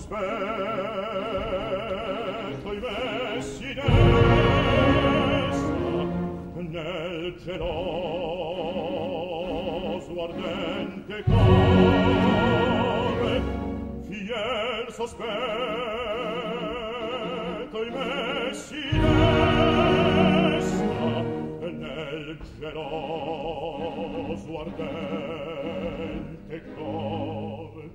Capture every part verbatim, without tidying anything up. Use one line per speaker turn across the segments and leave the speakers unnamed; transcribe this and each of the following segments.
sospetto i messi d'essa nel geloso ardente cuore fiel sospetto i messi d'essa nel geloso ardente cuore.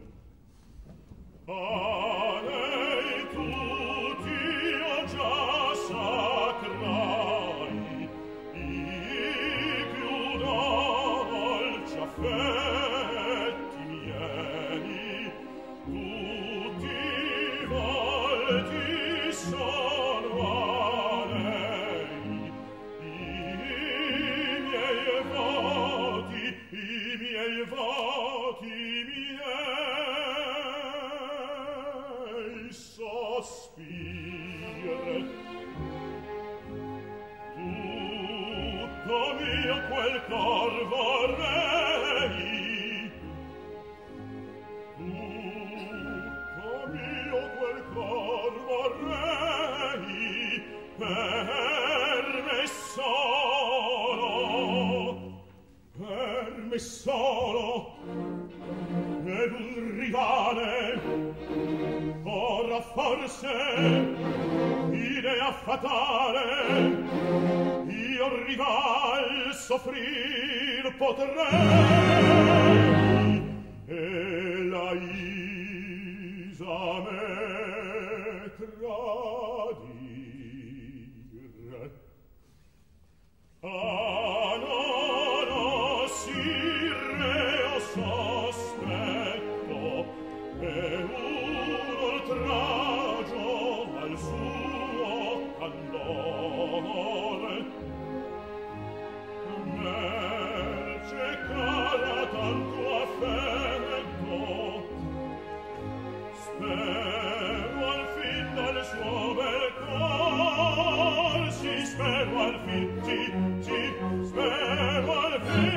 A lei tutti io già sacrai, i più dolci affetti miei, tutti volti sono a lei, i miei voti, i miei voti miei. Sospire tutto mio quel cor vorrei, tutto mio quel cor vorrei per me solo, per me solo ed un rivale. Ora forse idea fatale io rival soffrir potrei e la Isa me tradire. Ah, no, no, sì, reo sospetto e un oltraggio al suo candore nel cercare tanto affetto spero al fin del suo bel cor, sì, spero al fin, sì, sì, spero al fin,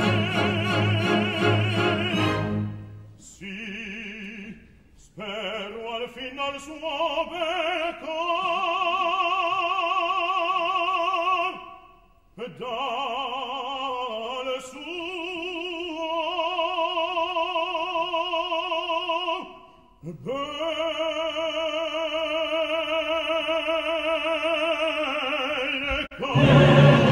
sì, spero al fin al suo bel cor e dal suo bel cor.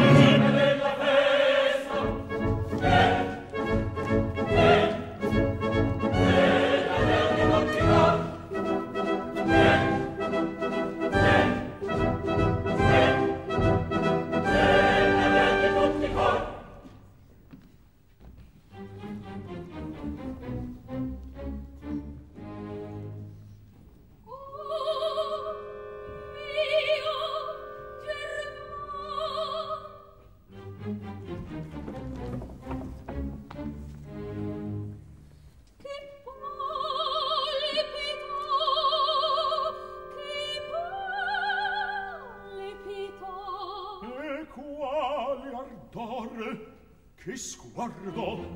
Che sguardo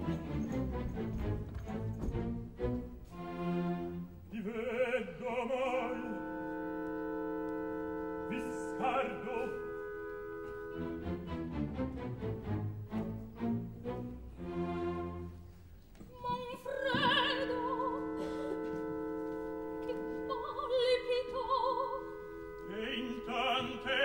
ti vedo mai vi scardo
Manfredo che palpito
e in tante